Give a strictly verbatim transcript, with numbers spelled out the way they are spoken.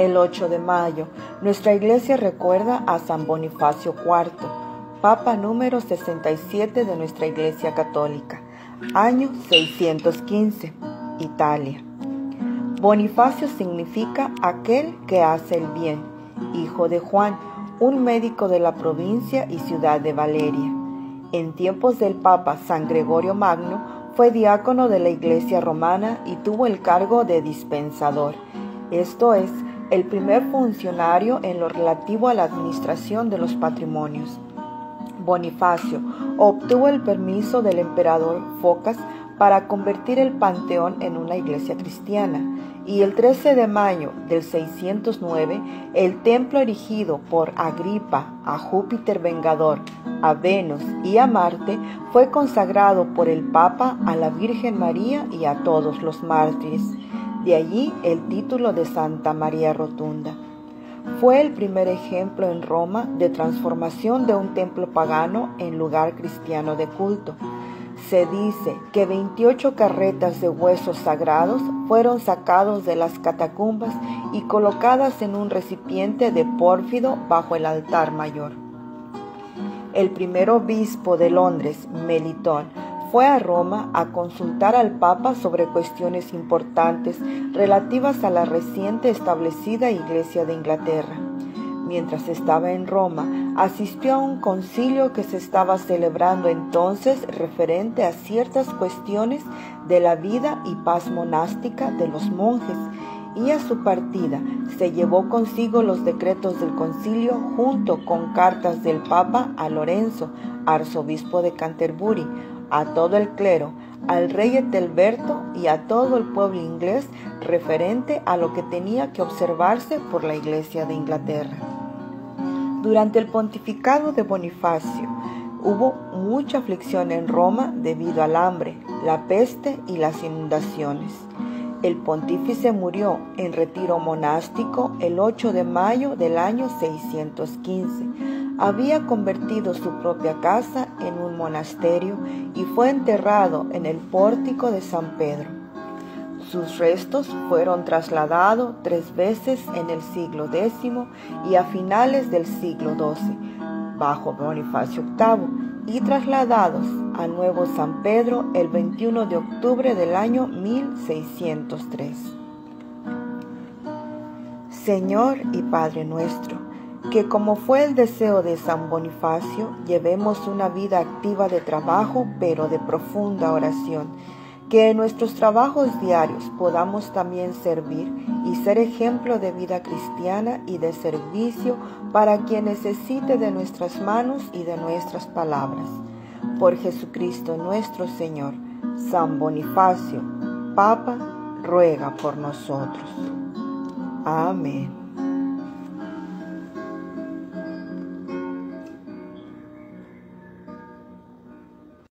El ocho de mayo, nuestra iglesia recuerda a San Bonifacio cuarto, Papa número sesenta y siete de nuestra Iglesia Católica, año seiscientos quince, Italia. Bonifacio significa aquel que hace el bien, hijo de Juan, un médico de la provincia y ciudad de Valeria. En tiempos del Papa San Gregorio Magno, fue diácono de la Iglesia romana y tuvo el cargo de dispensador, esto es, el primer funcionario en lo relativo a la administración de los patrimonios. Bonifacio obtuvo el permiso del emperador Focas para convertir el Panteón en una iglesia cristiana, y el trece de mayo del seiscientos nueve, el templo erigido por Agripa a Júpiter Vengador, a Venus y a Marte fue consagrado por el Papa a la Virgen María y a todos los mártires. De allí el título de Santa María Rotunda. Fue el primer ejemplo en Roma de transformación de un templo pagano en lugar cristiano de culto. Se dice que veintiocho carretas de huesos sagrados fueron sacados de las catacumbas y colocadas en un recipiente de pórfido bajo el altar mayor. El primer obispo de Londres, Melitón, fue a Roma a consultar al Papa sobre cuestiones importantes relativas a la reciente establecida Iglesia de Inglaterra. Mientras estaba en Roma, asistió a un concilio que se estaba celebrando entonces referente a ciertas cuestiones de la vida y paz monástica de los monjes, y a su partida se llevó consigo los decretos del concilio junto con cartas del Papa a Lorenzo, arzobispo de Canterbury, a todo el clero, al rey Ethelberto y a todo el pueblo inglés referente a lo que tenía que observarse por la Iglesia de Inglaterra. Durante el pontificado de Bonifacio hubo mucha aflicción en Roma debido al hambre, la peste y las inundaciones. El pontífice murió en retiro monástico el ocho de mayo del año seiscientos quince. Había convertido su propia casa en un monasterio y fue enterrado en el pórtico de San Pedro. Sus restos fueron trasladados tres veces en el siglo décimo y a finales del siglo doce, bajo Bonifacio octavo, y trasladados al Nuevo San Pedro el veintiuno de octubre del año mil seiscientos tres. Señor y Padre nuestro, que como fue el deseo de San Bonifacio, llevemos una vida activa de trabajo, pero de profunda oración, que en nuestros trabajos diarios podamos también servir y ser ejemplo de vida cristiana y de servicio para quien necesite de nuestras manos y de nuestras palabras. Por Jesucristo nuestro Señor. San Bonifacio, Papa, ruega por nosotros. Amén.